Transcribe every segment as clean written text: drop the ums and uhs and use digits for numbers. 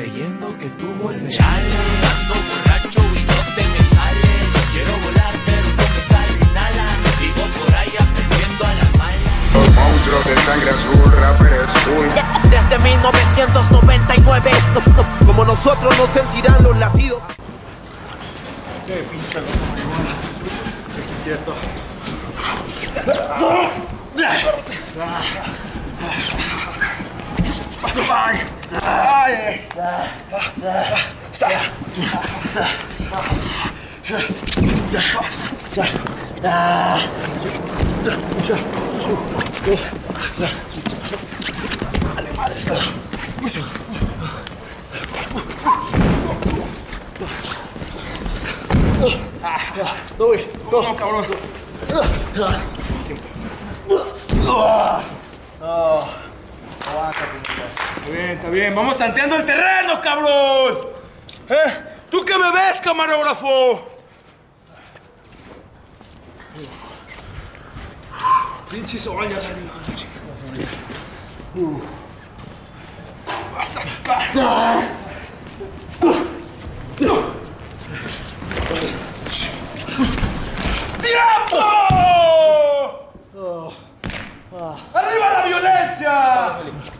creyendo que tú volverás. Ando borracho y no te me sales. Quiero volar pero no me salen alas. Vivo por ahí aprendiendo a la mala. Monstruos de sangre azul, rapper school. Desde 1999, como nosotros no sentirán los latidos. Qué pinche marihuana. Es cierto. Dale, madre, está. No, güey. No, cabrón. Aguanta, está bien. Vamos tanteando el terreno, cabrón. ¿Tú qué me ves, camarógrafo? Pinche sol, ya salió. Vas a... ¡Tiempo! ¡Arriba la violencia!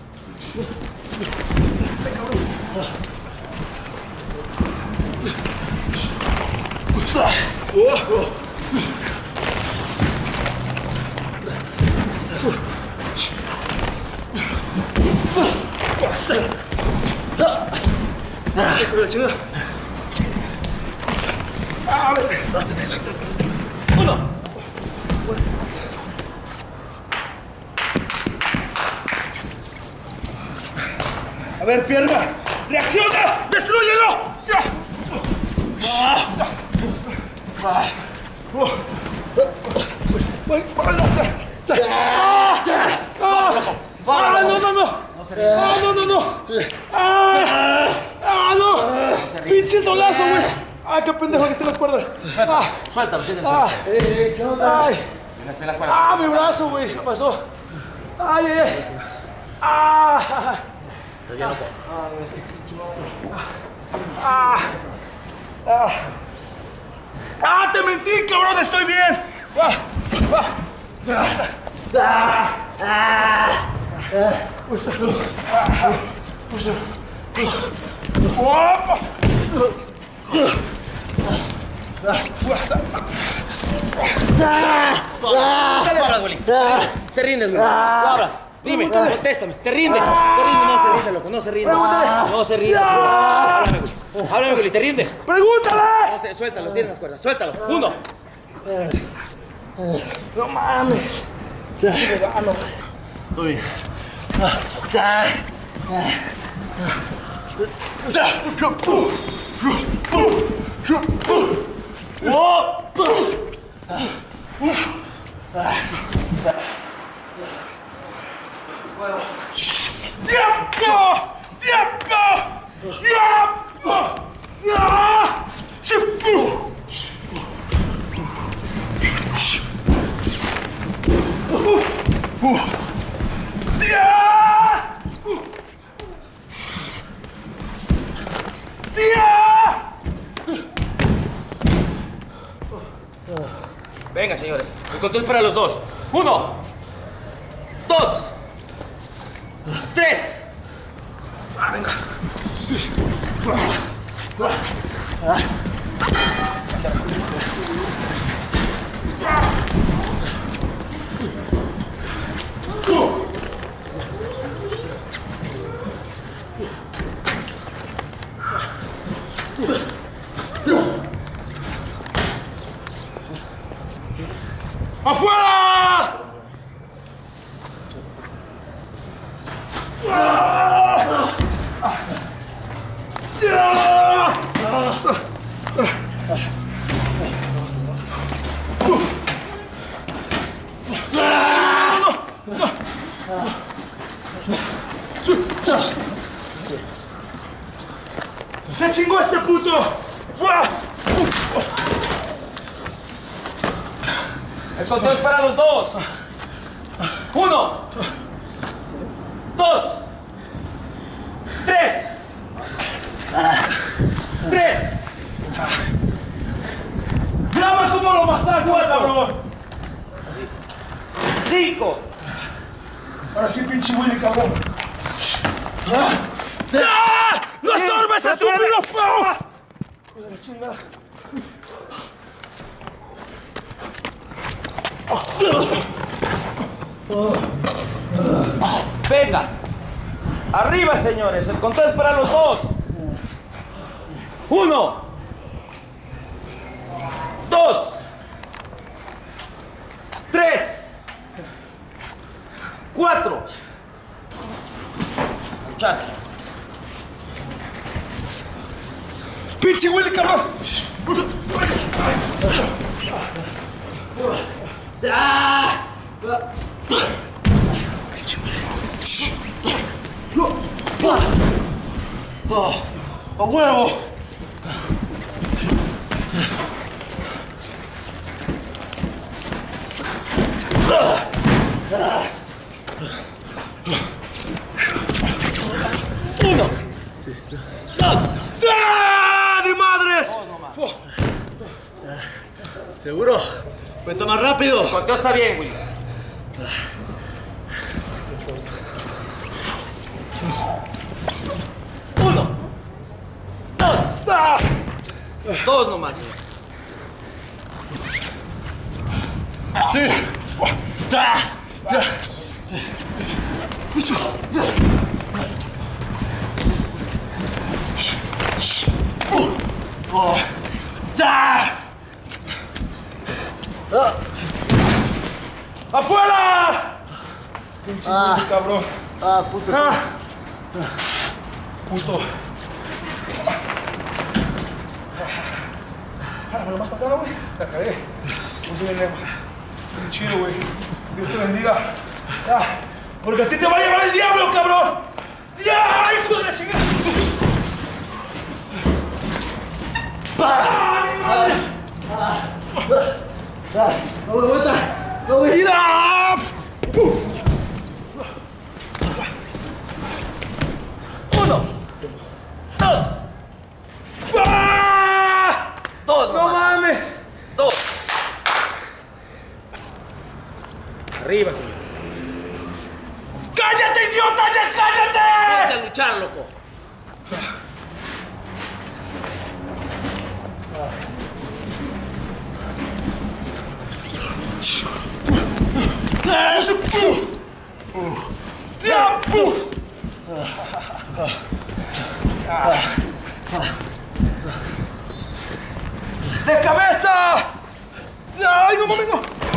Uno. A ver, pierna. ¡Reacciona! ¡Destrúyelo! ¡No! ¡Pinche solazo, güey! ¡Ay, qué pendejo que estén las cuerdas! Suéltalo, tiene ¿Qué onda? ¡Ay! Mi brazo, güey! ¿Qué pasó? ¡Ay! Está bien, loco. ¡Te mentí, cabrón! ¡Estoy bien! Abras, güey. Te rindes, güey. Lo abras. Dime, contéstame. Te rindes. No se rinde, loco. No se rinde. No se rinde. Háblame, güey. Háblame, güey. ¿Te rindes? ¡Pregúntale! No sé, suéltalo. Tiene las cuerdas. Suéltalo. Uno. ¡No mames! Estoy bien. Venga, señores. El conteo es para los dos. 1, 2, 3. Venga. ¡Afuera! ¡Se chingó este puto! El conteo es para los dos. 1, 2, 3. Pinche Willy, cabrón. ¡No estorbes, estúpido! Joder, la chingada. Venga. Arriba, señores. El conteo es para los dos. 1, 2, 3, 4. Luchas. Pinche Willy, cabrón. ¡A huevo! Uno, dos. ¡De madres! ¿Seguro? Cuenta más rápido. El conteo está bien, Willy. Uno, dos. Dos nomás, señor. Sí. ¡Afuera! Pinche Willy, cabrón. Puto. Puto. Járamelo más para acá, güey. La cagué. No se viene. Bien chido, güey. Dios te bendiga. Porque a ti te va a llevar el diablo, cabrón. ¡Ya! ¡Hijo de la chingada! ¡Ay, madre! No me vuelta. No me. ¡Tira! Uno, dos. Dos ¡No nomás. mames! Dos. Arriba, señor. ¡Cállate, idiota! ¡Ya cállate! Ponte a luchar, loco. ¡De cabeza! ¡Ay, no mames, no!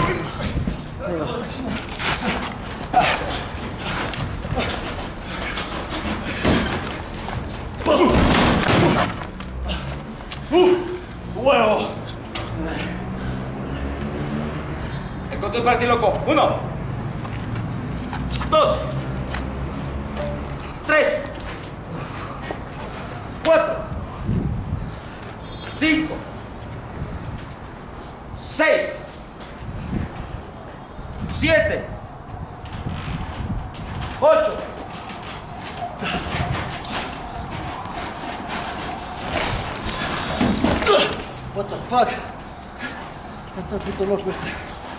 ¡Huevo! El conteo es para ti, loco. 1, 2, 3, 4, 5, 6, 7, 8. What the fuck? Está puto loco este.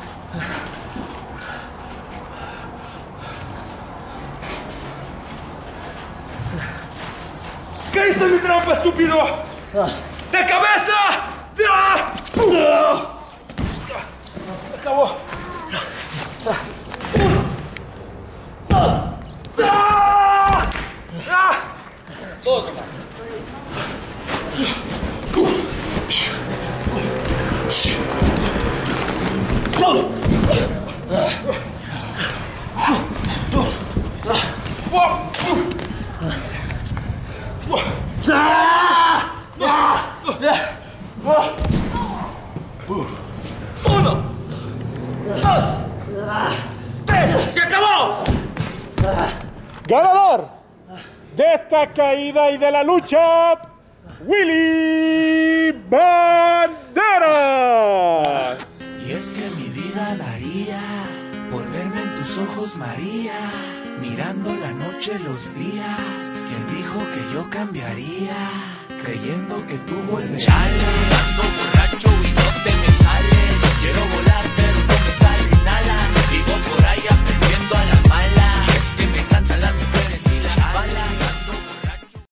¡Caíste en mi trampa, estúpido! ¡De cabeza! Se acabó. Dos nomás. Uno, dos, tres. ¡Se acabó! Ganador de esta caída y de la lucha, Willy Banderas. Y es que mi vida daría por verme en tus ojos, María, mirando la noche, los días. ¿Quién dijo que yo cambiaría? Creyendo que tú volverías.